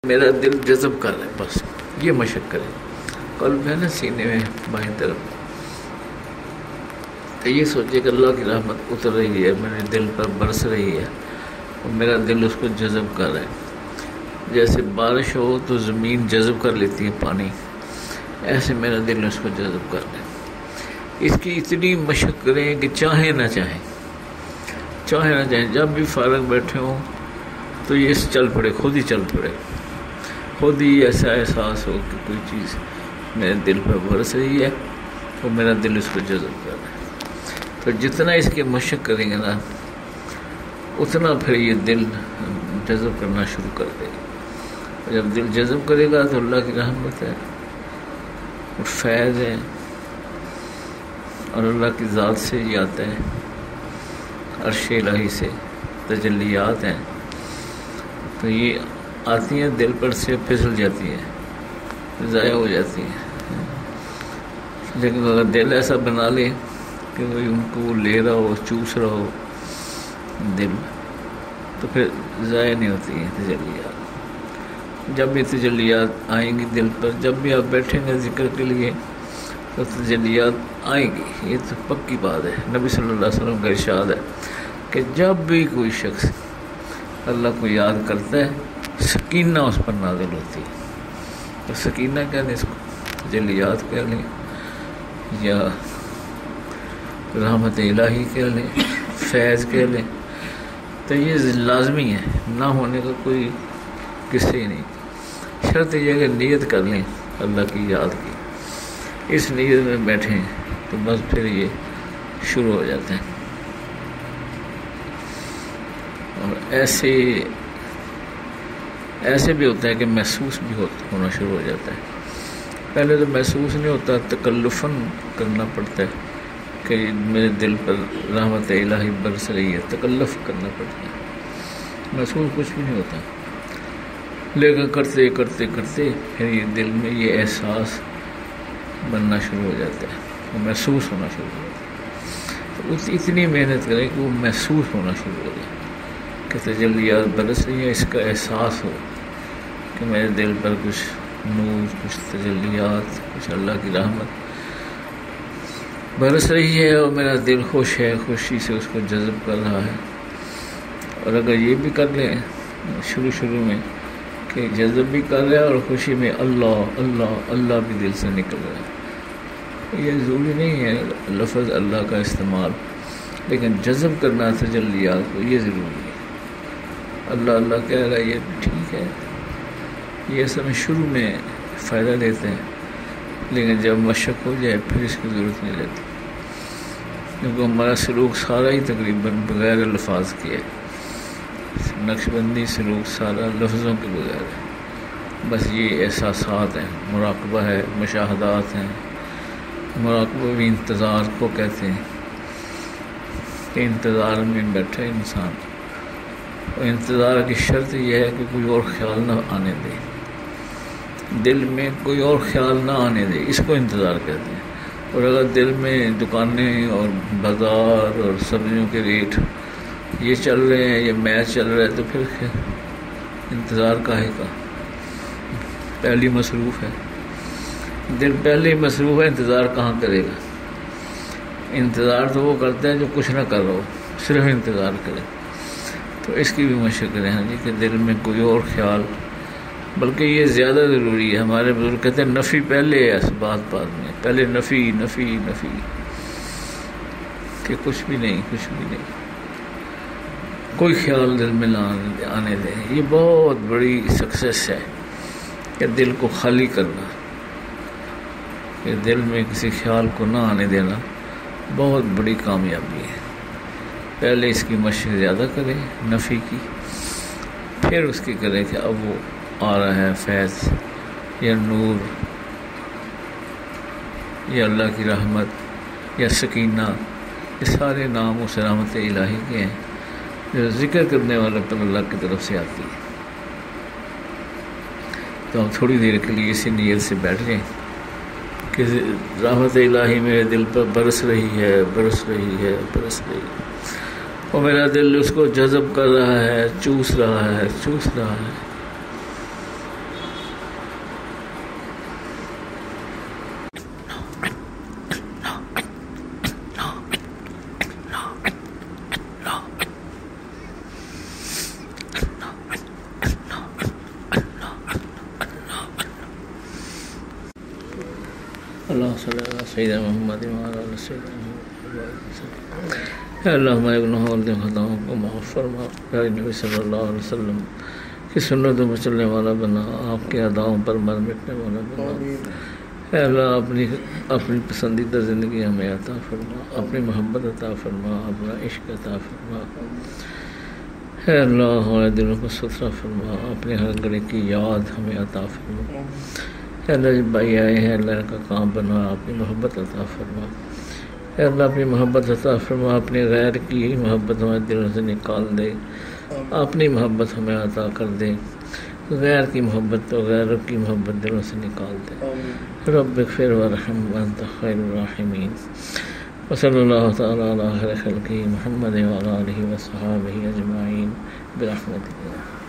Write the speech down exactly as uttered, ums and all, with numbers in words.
میرا دل جذب کر رہا ہے، بس یہ مشق کریں. قلب ہے نا سینے میں بائیں طرف، تو یہ سوچے کہ اللہ کی رحمت اتر رہی ہے، میرے دل پر برس رہی ہے اور میرا دل اس کو جذب کر رہا ہے. جیسے بارش ہو تو زمین جذب کر لیتی ہے پانی، ایسے میرا دل اس کو جذب کر رہا ہے. اس کی اتنی مشق کریں کہ چاہیں نہ چاہیں چاہیں نہ چاہیں جب بھی فارغ بیٹھے ہوں تو یہ چل پڑے، خود ہی چل پڑے، خود ہی ایسا احساس ہو کہ کوئی چیز میرے دل پر برس رہی ہے اور میرا دل اس کو جذب کر رہا ہے. تو جتنا اس کی مشق کریں گے نا اتنا پھر یہ دل جذب کرنا شروع کر دے گا. جب دل جذب کرے گا تو اللہ کی رحمت ہے اور فیض ہے اور اللہ کی ذات سے یہ آتا ہے، عرش الہی سے تجلیات ہیں، تو یہ آتی ہیں دل پر سے پھسل جاتی ہیں، ضائع ہو جاتی ہیں. لیکن اگر دل ایسا بنا لے کہ وہ ان کو لے رہا ہو، چوس رہا ہو دل، تو پھر ضائع نہیں ہوتی ہیں تجلیات. جب بھی تجلیات آئیں گی دل پر، جب بھی آپ بیٹھیں گے ذکر کے لیے تو تجلیات آئیں گی، یہ تو پکی بات ہے. نبی صلی اللہ علیہ وسلم کا ارشاد ہے کہ جب بھی کوئی شخص اللہ کو یاد کرتا ہے سکینہ اس پر نازل ہوتی ہے. تو سکینہ کہہ لیں، اس کو تجلیات کہہ لیں یا رحمت الہی کہہ لیں، فیض کہہ لیں، تو یہ لازمی ہے، نہ ہونے کا کوئی قصے ہی نہیں. شرط یہ ہے کہ نیت کر لیں اللہ کی یاد کی، اس نیت میں بیٹھیں تو بس پھر یہ شروع ہو جاتے ہیں. اور ایسے ایسے بھی ہوتا ہے کہ محسوس بھی ہونا شروع ہو جاتا ہے. پہلے تو محسوس نہیں ہوتا، تکلفاً کرنا پڑتا ہے کہ میرے دل پر رحمت الہی برس رہی ہے، تکلف کرنا پڑتا ہے، محسوس کچھ بھی نہیں ہوتا. لیکن کرتے کرتے کرتے پھر یہ دل میں یہ احساس بننا شروع ہو جاتا ہے، وہ محسوس ہونا شروع ہو جاتا ہے. تو اتنی محنت کریں کہ وہ محسوس ہونا شروع ہو جائے کہ تجلیات برس رہی ہیں، اس کا احساس ہو کہ میرے دل پر کچھ نور، کچھ تجلیات، کچھ اللہ کی رحمت برس رہی ہے اور میرا دل خوش ہے، خوشی سے اس کو جذب کر رہا ہے. اور اگر یہ بھی کر لیں شروع شروع میں کہ جذب بھی کر رہا ہے اور خوشی میں اللہ اللہ اللہ بھی دل سے نکل رہا ہے، یہ ضروری نہیں ہے لفظ اللہ کا استعمال، لیکن جذب کرنا تجلیات کو یہ ضروری ہے. اللہ اللہ کہہ رہا ہے یہ ٹھیک ہے، یہ اصل میں شروع میں فائدہ دیتے ہیں، لیکن جب مشق ہو جائے پھر اس کی ضرورت نہیں رہتی، کیونکہ ہمارا سلوک سارا ہی تقریباً بغیر الفاظ کی ہے. نقش بندی سلوک سارا لفظوں کے بغیر ہے، بس یہ احساسات ہیں، مراقبہ ہے، مشاہدات ہیں. مراقبہ بھی انتظار کو کہتے ہیں کہ انتظار میں بیٹھا انسان، اور انتظار کی شرط یہ ہے کہ کوئی اور خیال نہ آنے دے، دل میں کوئی اور خیال نہ آنے دے، اس کو انتظار کہتے ہیں. اور اگر دل میں دکانیں اور بازار اور سبزیوں کے ریٹ یہ چل رہے ہیں، یہ میچ چل رہا ہے، تو پھر انتظار کاہے کا؟ پہلی مصروف ہے دل، پہلے ہی مصروف ہے، انتظار کہاں کرے گا؟ انتظار تو وہ کرتا ہے جو کچھ نہ کر رہا ہو، صرف انتظار کرے. تو اس کی بھی مشق کریں ہاں جی کہ دل میں کوئی اور خیال، بلکہ یہ زیادہ ضروری ہے. ہمارے بزرگ کہتے ہیں نفی پہلے ہے، بات بعد میں، پہلے نفی نفی نفی، کہ کچھ بھی نہیں، کچھ بھی نہیں، کوئی خیال دل میں نہ آنے دے. یہ بہت بڑی سکسیس ہے کہ دل کو خالی کرنا، کہ دل میں کسی خیال کو نہ آنے دینا بہت بڑی کامیابی ہے. پہلے اس کی مشق زیادہ کریں نفی کی، پھر اس کی کریں کہ اب وہ آ رہا ہے فیض یا نور یا اللہ کی رحمت یا سکینہ، یہ سارے نام اس رحمت الہی کے ہیں جو ذکر کرنے والا پر اللہ کی طرف سے آتی ہے. تو ہم تھوڑی دیر کے لیے اسی نیت سے بیٹھ جائیں کہ رحمت الہی میرے دل پر برس رہی ہے، برس رہی ہے، برس رہی ہے، اور میرا دل اس کو جذب کر رہا ہے، چوس رہا ہے، چوس رہا ہے. اللہ صلی اللہ سیدنا محمد وعلی آل سیدنا محمد۔ اے اللہ ہمارے گناہوں اور خطاؤں کو معاف فرما، پیارے نبی صلی اللہ علیہ وسلم کی سنتوں پر چلنے والا بنا، آپ کے اداؤں پر مر مٹنے والا بنا۔ اے اللہ اپنی اپنی پسندیدہ زندگی ہمیں عطا فرما، اپنی محبت عطا فرما، اپنا عشق عطا فرما۔ اے اللہ ہمارے دلوں کو ستھرا فرما، اپنے ہر گھڑی کی یاد ہمیں عطا فرما۔ اے اللہ جب بھائی آئے ہیں اللہ کا کام بنا، اپنی محبت عطا فرما۔ اے اللہ اپنی محبت عطا فرما، اپنے غیر کی محبت ہمارے دلوں سے نکال دے، اپنی محبت ہمیں عطا کر دے، غیر کی محبت تو غیروں کی محبت دلوں سے نکال دے۔ رب اغفر وارحم وانت خیر الراحمین۔ وصلی اللہ تعالیٰ علی خیر خلقہ محمد وعلی آلہ وصحبہ اجمعین برحمتک۔